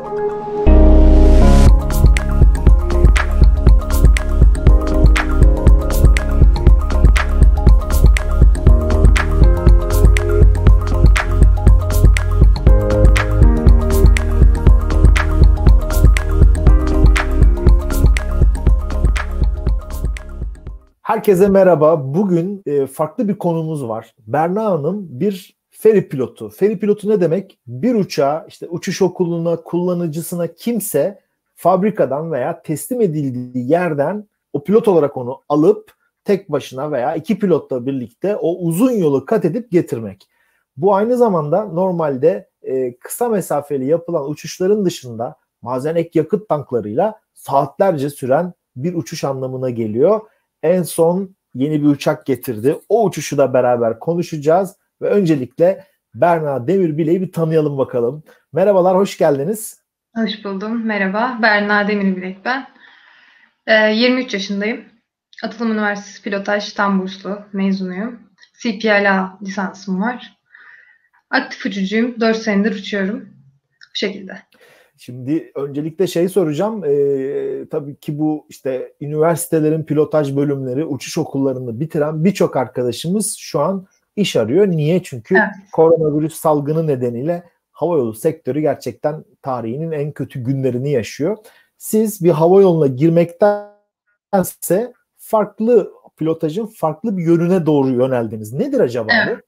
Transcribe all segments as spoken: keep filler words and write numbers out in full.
Herkese merhaba. Bugün e, farklı bir konumuz var. Berna Hanım bir feri pilotu. Feri pilotu ne demek? Bir uçağı işte uçuş okuluna, kullanıcısına kimse fabrikadan veya teslim edildiği yerden o pilot olarak onu alıp tek başına veya iki pilotla birlikte o uzun yolu kat edip getirmek. Bu aynı zamanda normalde e, kısa mesafeli yapılan uçuşların dışında bazen ek yakıt tanklarıyla saatlerce süren bir uçuş anlamına geliyor. En son yeni bir uçak getirdi. O uçuşu da beraber konuşacağız ve öncelikle Berna Demirbilek'i bir tanıyalım bakalım. Merhabalar, hoş geldiniz. Hoş buldum, merhaba. Berna Demirbilek ben. Ee, yirmi üç yaşındayım. Atılım Üniversitesi Pilotaj tam burslu mezunuyum. C P L A lisansım var. Aktif uçucuyum. dört senedir uçuyorum. Bu şekilde. Şimdi öncelikle şey soracağım. Ee, tabii ki bu işte üniversitelerin pilotaj bölümleri, uçuş okullarını bitiren birçok arkadaşımız şu an iş arıyor. Niye? Çünkü evet. Koronavirüs salgını nedeniyle havayolu sektörü gerçekten tarihinin en kötü günlerini yaşıyor. Siz bir havayoluna girmektense farklı pilotajın farklı bir yönüne doğru yöneldiniz. Nedir acaba evet. bu?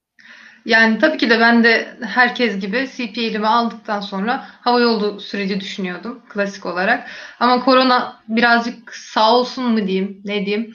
Yani tabii ki de ben de herkes gibi C P L'imi aldıktan sonra havayolu süreci düşünüyordum klasik olarak. Ama korona birazcık sağ olsun mu diyeyim, ne diyeyim.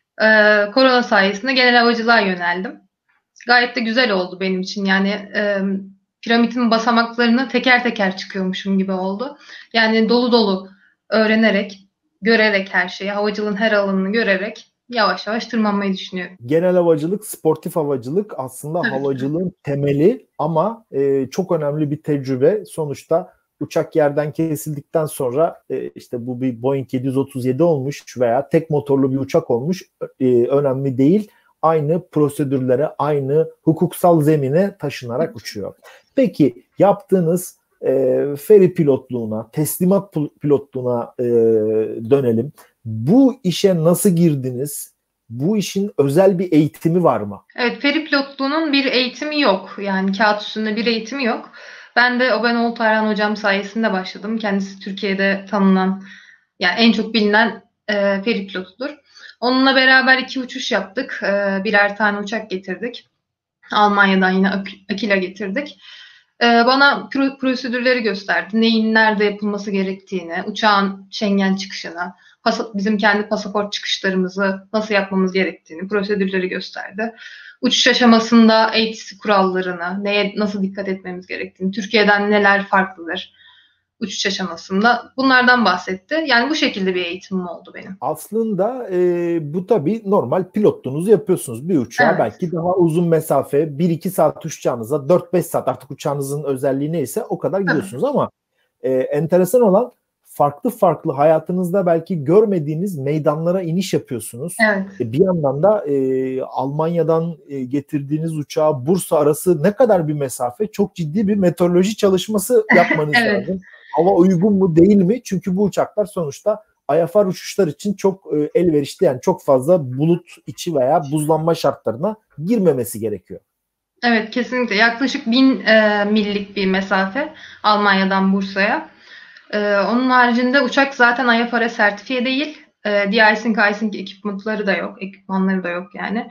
Ee, korona sayesinde genel havacılığa yöneldim. Gayet de güzel oldu benim için. Yani e, piramidin basamaklarını teker teker çıkıyormuşum gibi oldu. Yani dolu dolu öğrenerek, görerek her şeyi, havacılığın her alanını görerek yavaş yavaş tırmanmayı düşünüyorum. Genel havacılık, sportif havacılık aslında Tabii havacılığın ki. temeli ama e, çok önemli bir tecrübe. Sonuçta uçak yerden kesildikten sonra e, işte bu bir Boeing yedi yüz otuz yedi olmuş veya tek motorlu bir uçak olmuş e, önemli değil. Aynı prosedürlere, aynı hukuksal zemine taşınarak uçuyor. Peki yaptığınız e, feri pilotluğuna, teslimat pilotluğuna e, dönelim. Bu işe nasıl girdiniz? Bu işin özel bir eğitimi var mı? Evet, feri pilotluğunun bir eğitimi yok. Yani kağıt üstünde bir eğitimi yok. Ben de Oben Oltayran hocam sayesinde başladım. Kendisi Türkiye'de tanınan, yani en çok bilinen e, feri pilotudur. Onunla beraber iki uçuş yaptık. E, birer tane uçak getirdik. Almanya'dan yine Ak- Akila getirdik. E, bana pro- prosedürleri gösterdi. Neyin nerede yapılması gerektiğini, uçağın Schengen çıkışını, bizim kendi pasaport çıkışlarımızı nasıl yapmamız gerektiğini, prosedürleri gösterdi. Uçuş aşamasında A T C kurallarını, neye nasıl dikkat etmemiz gerektiğini, Türkiye'den neler farklıdır uçuş aşamasında, bunlardan bahsetti. Yani bu şekilde bir eğitimim oldu benim. Aslında e, bu tabii normal pilotluğunuzu yapıyorsunuz. Bir uçağa evet. belki daha uzun mesafe bir iki saat uçacağınıza dört beş saat artık uçağınızın özelliği neyse o kadar gidiyorsunuz evet. ama e, enteresan olan farklı farklı hayatınızda belki görmediğiniz meydanlara iniş yapıyorsunuz. Evet. E, bir yandan da e, Almanya'dan e, getirdiğiniz uçağa Bursa arası ne kadar bir mesafe? Çok ciddi bir meteoroloji çalışması yapmanız evet. lazım. Hava uygun mu değil mi? Çünkü bu uçaklar sonuçta I F R uçuşlar için çok e, elverişli, yani çok fazla bulut içi veya buzlanma şartlarına girmemesi gerekiyor. Evet, kesinlikle. Yaklaşık bin e, millik bir mesafe Almanya'dan Bursa'ya. Ee, onun haricinde uçak zaten I F R sertifiye değil. Ee, de-icing, icing ekipmanları da yok. Ekipmanları da yok yani.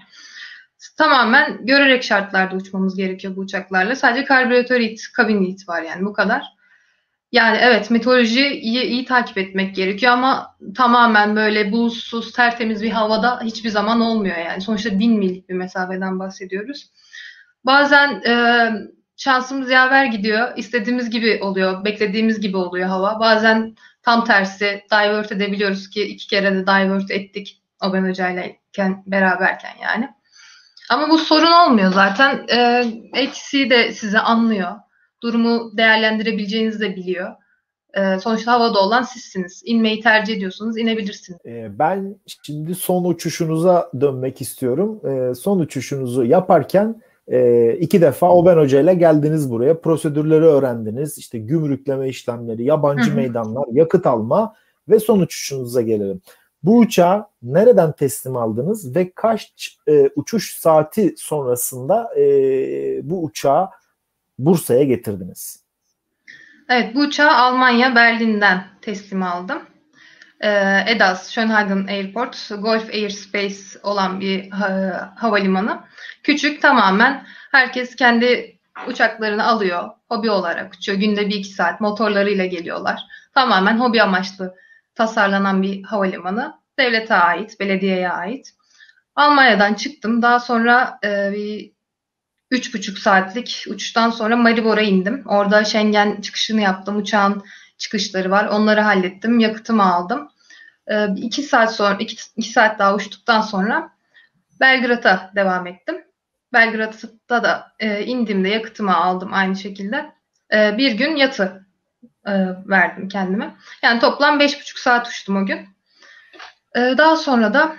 Tamamen görerek şartlarda uçmamız gerekiyor bu uçaklarla. Sadece karbüratör heat, kabin heat var yani bu kadar. Yani evet, meteorolojiyi iyi, iyi takip etmek gerekiyor ama tamamen böyle bulutsuz, tertemiz bir havada hiçbir zaman olmuyor yani. Sonuçta bin millik bir mesafeden bahsediyoruz. Bazen e, şansımız yaver gidiyor. İstediğimiz gibi oluyor. Beklediğimiz gibi oluyor hava. Bazen tam tersi divert edebiliyoruz ki iki kere de divert ettik Oben hocaylayken beraberken yani. Ama bu sorun olmuyor zaten. E, A T C de sizi anlıyor. Durumu değerlendirebileceğinizi de biliyor. E, sonuçta havada olan sizsiniz. İnmeyi tercih ediyorsunuz, inebilirsiniz. E, ben şimdi son uçuşunuza dönmek istiyorum. E, son uçuşunuzu yaparken E, iki defa Oben Hoca ile geldiniz buraya. Prosedürleri öğrendiniz. İşte gümrükleme işlemleri, yabancı Hı hı. meydanlar, yakıt alma ve son uçuşunuza gelelim. Bu uçağı nereden teslim aldınız ve kaç e, uçuş saati sonrasında e, bu uçağı Bursa'ya getirdiniz? Evet, bu uçağı Almanya, Berlin'den teslim aldım. Ee, E D A S, Schönhagen Airport, Gulf Airspace olan bir ha, havalimanı. Küçük, tamamen herkes kendi uçaklarını alıyor. Hobi olarak uçuyor. Günde bir iki saat motorlarıyla geliyorlar. Tamamen hobi amaçlı tasarlanan bir havalimanı. Devlete ait, belediyeye ait. Almanya'dan çıktım. Daha sonra e, bir üç buçuk saatlik uçuştan sonra Maribor'a indim. Orada Schengen çıkışını yaptım. Uçağın çıkışları var. Onları hallettim. Yakıtımı aldım. Ee, iki saat sonra, iki, iki saat daha uçtuktan sonra Belgrad'a devam ettim. Belgrad'da da e, indiğimde yakıtımı aldım aynı şekilde. E, bir gün yatı e, verdim kendime. Yani toplam beş buçuk saat uçtum o gün. E, daha sonra da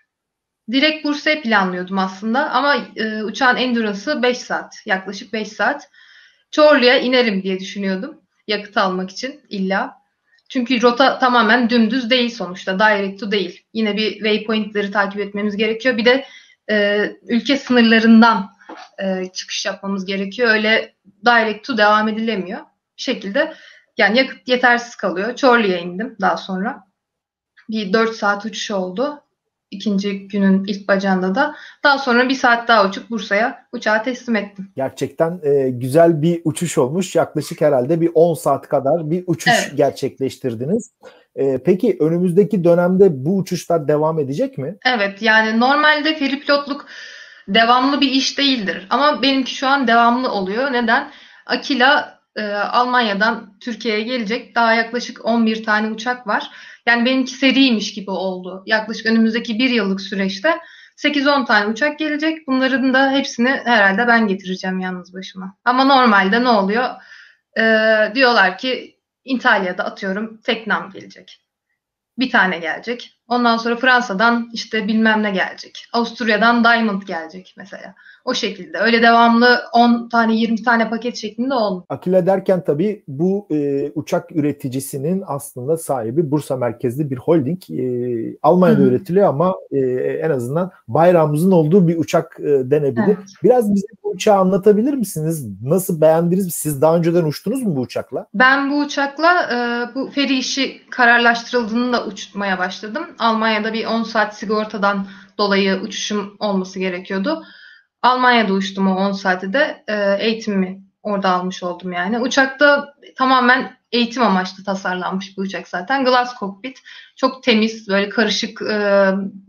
direkt Bursa'ya planlıyordum aslında ama e, uçağın endurance'ı beş saat, yaklaşık beş saat. Çorlu'ya inerim diye düşünüyordum yakıt almak için illa. Çünkü rota tamamen dümdüz değil sonuçta, direct to değil. Yine bir waypointleri takip etmemiz gerekiyor. Bir de e, ülke sınırlarından e, çıkış yapmamız gerekiyor. Öyle direct to devam edilemiyor. Bir şekilde yani yakıt yetersiz kalıyor. Çorlu'ya indim daha sonra. Bir dört saat uçuş oldu. İkinci günün ilk bacağında da. Daha sonra bir saat daha uçup Bursa'ya uçağı teslim ettim. Gerçekten e, güzel bir uçuş olmuş. Yaklaşık herhalde bir on saat kadar bir uçuş Evet. gerçekleştirdiniz. E, peki önümüzdeki dönemde bu uçuşlar devam edecek mi? Evet, yani normalde feri pilotluk devamlı bir iş değildir. Ama benimki şu an devamlı oluyor. Neden? Akila e, Almanya'dan Türkiye'ye gelecek. Daha yaklaşık on bir tane uçak var. Yani benimki seriymiş gibi oldu. Yaklaşık önümüzdeki bir yıllık süreçte sekiz on tane uçak gelecek. Bunların da hepsini herhalde ben getireceğim yalnız başıma. Ama normalde ne oluyor? E, diyorlar ki İtalya'da atıyorum Teknam gelecek. Bir tane gelecek. Ondan sonra Fransa'dan işte bilmem ne gelecek. Avusturya'dan Diamond gelecek mesela. O şekilde. Öyle devamlı on tane yirmi tane paket şeklinde olmuyor. Akila derken tabii bu e, uçak üreticisinin aslında sahibi Bursa merkezli bir holding. E, Almanya'da Hı hı. üretiliyor ama e, en azından bayrağımızın olduğu bir uçak e, denebilir. Evet. Biraz bize bu uçağı anlatabilir misiniz? Nasıl, beğendiniz mi? Siz daha önceden uçtunuz mu bu uçakla? Ben bu uçakla e, bu feri işi kararlaştırıldığında uçmaya başladım. Almanya'da bir on saat sigortadan dolayı uçuşum olması gerekiyordu. Almanya'da uçtum o on saati de e, eğitimimi orada almış oldum yani. Uçakta tamamen eğitim amaçlı tasarlanmış bir uçak zaten. Glass cockpit. Çok temiz, böyle karışık, e,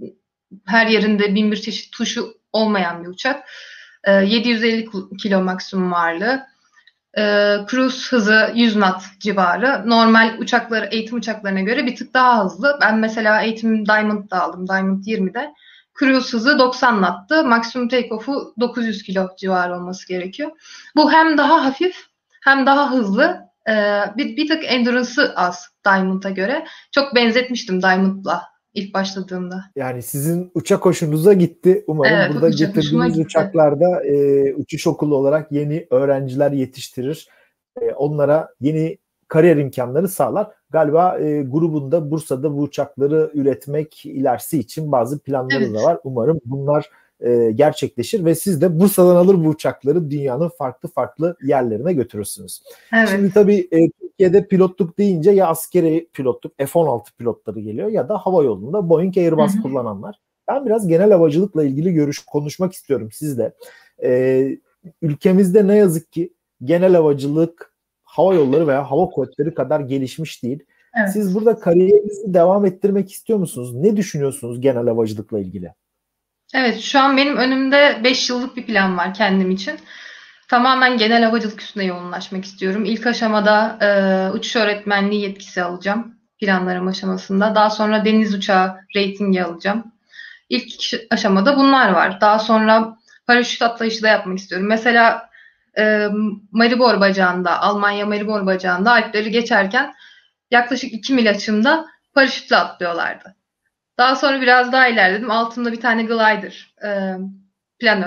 her yerinde bin bir çeşit tuşu olmayan bir uçak. E, yedi yüz elli kilo maksimum ağırlığı. E, cruise hızı yüz knot civarı. Normal uçakları, eğitim uçaklarına göre bir tık daha hızlı. Ben mesela eğitim Diamond'da aldım. Diamond yirmide. Cruise hızı doksan knot'tu. Maksimum take-off'u dokuz yüz kilo civarı olması gerekiyor. Bu hem daha hafif hem daha hızlı. Ee, bir, bir tık endurance'ı az Diamond'a göre. Çok benzetmiştim Diamond'la ilk başladığımda. Yani sizin uçak hoşunuza gitti. Umarım Evet, burada uçak hoşuma getirdiğiniz gitti. uçaklarda e, uçuş okulu olarak yeni öğrenciler yetiştirir. E, onlara yeni kariyer imkanları sağlar. Galiba e, grubunda Bursa'da bu uçakları üretmek ilerisi için bazı planları Evet. da var. Umarım bunlar e, gerçekleşir ve siz de Bursa'dan alır bu uçakları dünyanın farklı farklı yerlerine götürürsünüz. Evet. Şimdi tabii e, Türkiye'de pilotluk deyince ya askeri pilotluk F on altı pilotları geliyor ya da hava yolunda Boeing Airbus Hı hı. kullananlar. Ben biraz genel havacılıkla ilgili görüş konuşmak istiyorum sizle. E, ülkemizde ne yazık ki genel havacılık hava yolları veya hava kuvvetleri kadar gelişmiş değil. Evet. Siz burada kariyerinizi devam ettirmek istiyor musunuz? Ne düşünüyorsunuz genel havacılıkla ilgili? Evet, şu an benim önümde beş yıllık bir plan var kendim için. Tamamen genel havacılık üstüne yoğunlaşmak istiyorum. İlk aşamada e, uçuş öğretmenliği yetkisi alacağım planlarım aşamasında. Daha sonra deniz uçağı reytingi alacağım. İlk aşamada bunlar var. Daha sonra paraşüt atlayışı da yapmak istiyorum. Mesela e, Maribor bacağında, Almanya Maribor bacağında Alpleri geçerken yaklaşık iki mil açımda paraşütle atlıyorlardı. Daha sonra biraz daha ilerledim. Altımda bir tane glider, e, planör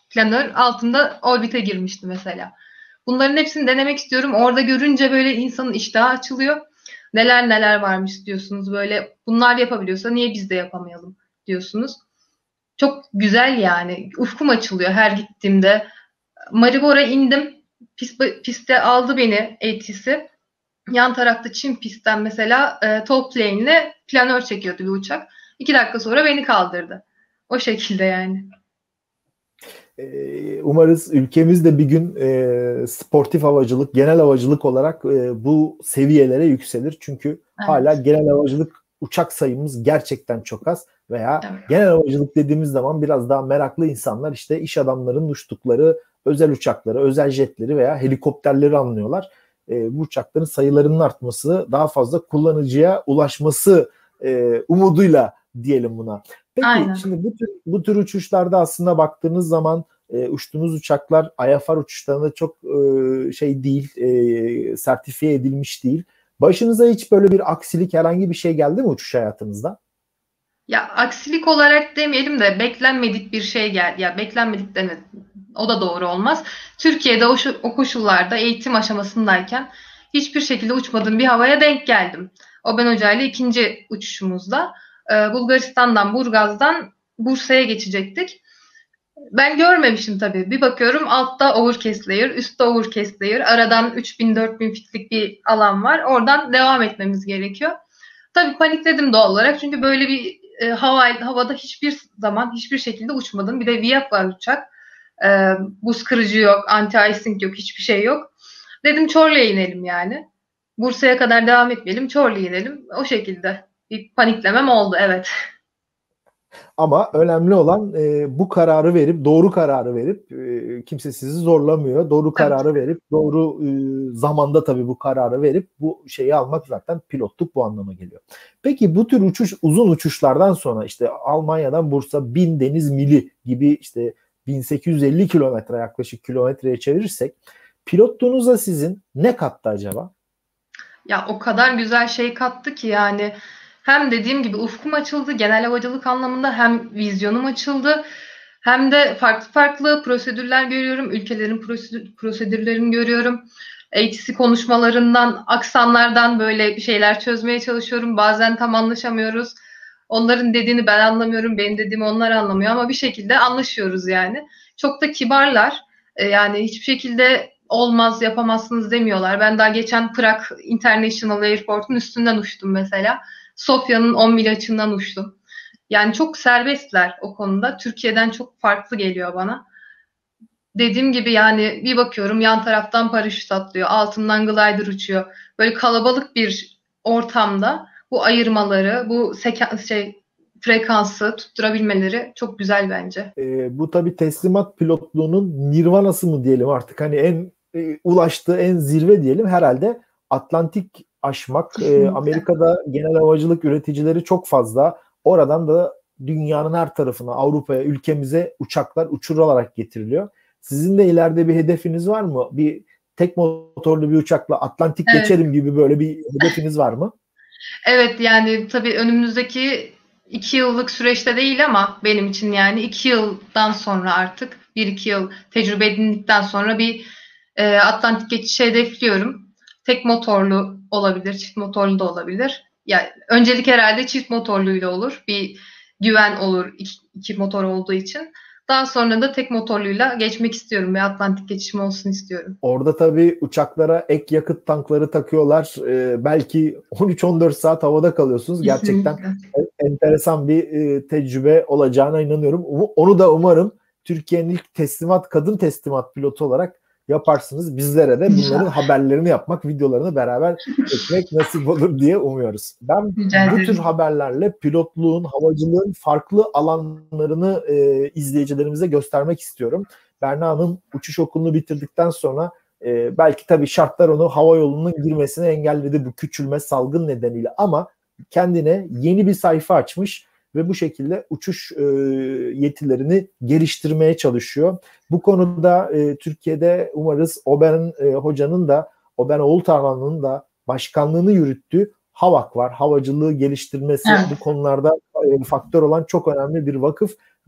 planör altında orbite girmişti mesela. Bunların hepsini denemek istiyorum. Orada görünce böyle insanın iştahı açılıyor. Neler neler varmış diyorsunuz. Böyle bunlar yapabiliyorsa niye biz de yapamayalım diyorsunuz. Çok güzel yani. Ufkum açılıyor her gittiğimde. Maribor'a indim. Pist, piste aldı beni A T C. Yan tarafta Çin pistten mesela e, top plane ile planör çekiyordu bir uçak. İki dakika sonra beni kaldırdı. O şekilde yani. Umarız ülkemiz de bir gün e, sportif havacılık, genel havacılık olarak e, bu seviyelere yükselir. Çünkü evet. hala genel havacılık uçak sayımız gerçekten çok az veya evet. genel havacılık dediğimiz zaman biraz daha meraklı insanlar işte iş adamlarının uçtukları özel uçakları, özel jetleri veya helikopterleri anlıyorlar. E, bu uçakların sayılarının artması, daha fazla kullanıcıya ulaşması e, umuduyla diyelim buna. Peki Aynen. şimdi bu tür, bu tür uçuşlarda aslında baktığınız zaman e, uçtuğunuz uçaklar I F R uçuşlarında çok e, şey değil, e, sertifiye edilmiş değil. Başınıza hiç böyle bir aksilik, herhangi bir şey geldi mi uçuş hayatınızda? Ya aksilik olarak demeyelim de beklenmedik bir şey geldi. Ya beklenmedik demedim. O da doğru olmaz. Türkiye'de o, o koşullarda eğitim aşamasındayken hiçbir şekilde uçmadığım bir havaya denk geldim. Oben Hoca ile ikinci uçuşumuzda e, Bulgaristan'dan, Burgaz'dan Bursa'ya geçecektik. Ben görmemişim tabii. Bir bakıyorum altta overcast layer, üstte overcast layer. Aradan üç bin dört bin fitlik bir alan var. Oradan devam etmemiz gerekiyor. Tabii panikledim doğal olarak. Çünkü böyle bir e, hava, havada hiçbir zaman hiçbir şekilde uçmadım. Bir de V I A P var uçak. E, buz kırıcı yok, anti-icing yok, hiçbir şey yok. Dedim Çorlu'ya inelim yani. Bursa'ya kadar devam etmeyelim, Çorlu'ya inelim. O şekilde bir paniklemem oldu, evet. Ama önemli olan e, bu kararı verip, doğru kararı verip, e, kimse sizi zorlamıyor. Doğru kararı evet. verip, doğru e, zamanda tabii bu kararı verip bu şeyi almak zaten pilotluk bu anlama geliyor. Peki bu tür uçuş, uzun uçuşlardan sonra işte Almanya'dan Bursa bin deniz mili gibi işte bin sekiz yüz elli kilometre yaklaşık kilometreye çevirirsek pilotluğunuza sizin ne kattı acaba? Ya o kadar güzel şey kattı ki yani hem dediğim gibi ufkum açıldı genel havacılık anlamında hem vizyonum açıldı hem de farklı farklı prosedürler görüyorum. Ülkelerin prosedür, prosedürlerini görüyorum. A T C konuşmalarından, aksanlardan böyle şeyler çözmeye çalışıyorum. Bazen tam anlaşamıyoruz. Onların dediğini ben anlamıyorum, benim dediğimi onlar anlamıyor ama bir şekilde anlaşıyoruz yani. Çok da kibarlar. Yani hiçbir şekilde olmaz, yapamazsınız demiyorlar. Ben daha geçen Prag International Airport'un üstünden uçtum mesela. Sofya'nın on mil açığından uçtum. Yani çok serbestler o konuda. Türkiye'den çok farklı geliyor bana. Dediğim gibi yani bir bakıyorum yan taraftan paraşüt atlıyor. Altından glider uçuyor. Böyle kalabalık bir ortamda bu ayırmaları, bu seka- şey frekansı tutturabilmeleri çok güzel bence. E, bu tabii teslimat pilotluğunun nirvanası mı diyelim artık, hani en e, ulaştığı en zirve diyelim herhalde Atlantik aşmak. E, Amerika'da genel havacılık üreticileri çok fazla. Oradan da dünyanın her tarafına, Avrupa'ya, ülkemize uçaklar uçurularak getiriliyor. Sizin de ileride bir hedefiniz var mı? Bir tek motorlu bir uçakla Atlantik evet. geçerim gibi böyle bir hedefiniz var mı? Evet yani tabii önümüzdeki iki yıllık süreçte değil ama benim için yani iki yıldan sonra artık bir iki yıl tecrübe edindikten sonra bir e, Atlantik geçişi hedefliyorum. Tek motorlu olabilir, çift motorlu da olabilir. Yani öncelik herhalde çift motorluyla olur. Bir güven olur iki, iki motor olduğu için. Daha sonra da tek motorluyla geçmek istiyorum ve Atlantik geçişim olsun istiyorum. Orada tabii uçaklara ek yakıt tankları takıyorlar. Ee, belki on üç on dört saat havada kalıyorsunuz. Gerçekten enteresan bir e, tecrübe olacağına inanıyorum. Onu da umarım Türkiye'nin ilk teslimat, kadın teslimat pilotu olarak yaparsınız. Bizlere de bunların haberlerini yapmak, videolarını beraber çekmek nasip olur diye umuyoruz. Ben bu tür haberlerle pilotluğun, havacılığın farklı alanlarını e, izleyicilerimize göstermek istiyorum. Berna Hanım uçuş okulunu bitirdikten sonra e, belki tabii şartlar onu hava yolunun girmesine engelledi bu küçülme, salgın nedeniyle, ama kendine yeni bir sayfa açmış ve bu şekilde uçuş e, yetilerini geliştirmeye çalışıyor. Bu konuda e, Türkiye'de umarız Oben e, Hoca'nın da, Oben Oğultarhan'ın da başkanlığını yürüttüğü HAVAK var. Havacılığı geliştirmesi evet. bu konularda e, faktör olan çok önemli bir vakıf.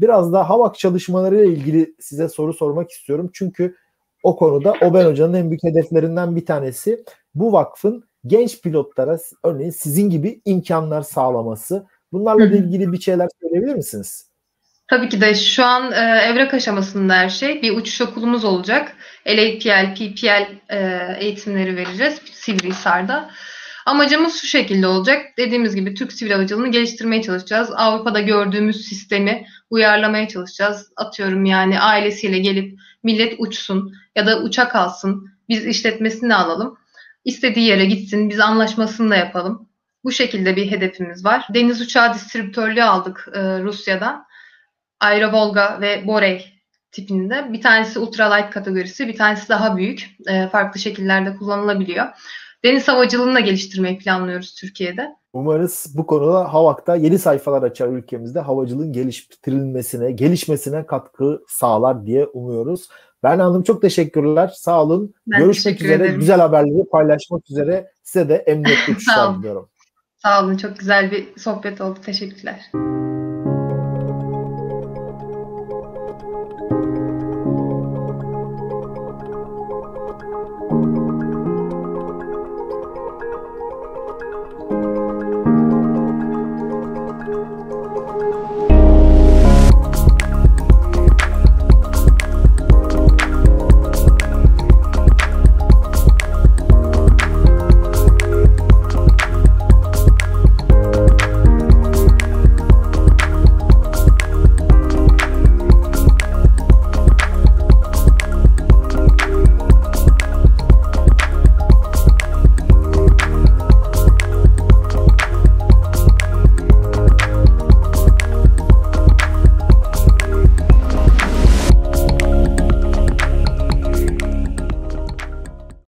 Biraz da HAVAK çalışmalarıyla ilgili size soru sormak istiyorum. Çünkü o konuda Oben Hoca'nın en büyük hedeflerinden bir tanesi bu vakfın genç pilotlara örneğin sizin gibi imkanlar sağlaması. Bunlarla da ilgili bir şeyler söyleyebilir misiniz? Tabii ki de şu an e, evrak aşamasında her şey. Bir uçuş okulumuz olacak. L A P L, P P L e, eğitimleri vereceğiz Sivrihisar'da. Amacımız şu şekilde olacak. Dediğimiz gibi Türk sivil havacılığını geliştirmeye çalışacağız. Avrupa'da gördüğümüz sistemi uyarlamaya çalışacağız. Atıyorum yani ailesiyle gelip millet uçsun ya da uçak alsın. Biz işletmesini alalım. İstediği yere gitsin. Biz anlaşmasını da yapalım. Bu şekilde bir hedefimiz var. Deniz uçağı distribütörlüğü aldık e, Rusya'dan. Aerovolga ve Borey tipinde. Bir tanesi ultralight kategorisi, bir tanesi daha büyük. E, farklı şekillerde kullanılabiliyor. Deniz havacılığını da geliştirmeyi planlıyoruz Türkiye'de. Umarız bu konuda HAVAK'ta yeni sayfalar açar ülkemizde. Havacılığın geliştirilmesine, gelişmesine katkı sağlar diye umuyoruz. Berna Hanım çok teşekkürler. Sağ olun. Ben Görüşmek üzere. ederim. Güzel haberleri paylaşmak üzere. Size de emniyetli uçuşlar diliyorum. Sağ olun. Çok güzel bir sohbet oldu. Teşekkürler.